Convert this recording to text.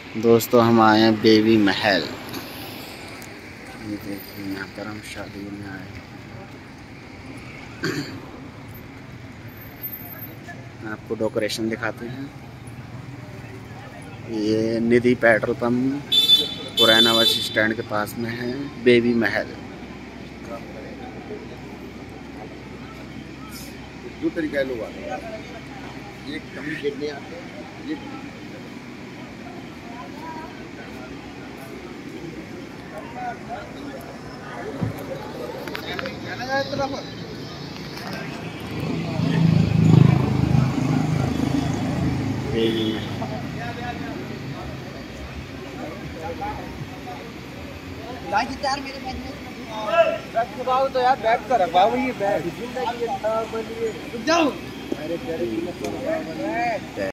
दोस्तों हम आए हैं बेबी महल। ये देखिए यहाँ पर हम शादी में आए हैं। आपको डेकोरेशन दिखाते हैं। ये निधि पेट्रोल पंप पुराना बस स्टैंड के पास में है बेबी महल। दो तरीका लोग आते हैं, एक कमी देखने आते हैं, एक बाबू तो यार बैठ कर बाबू ये बैठ जिंदगी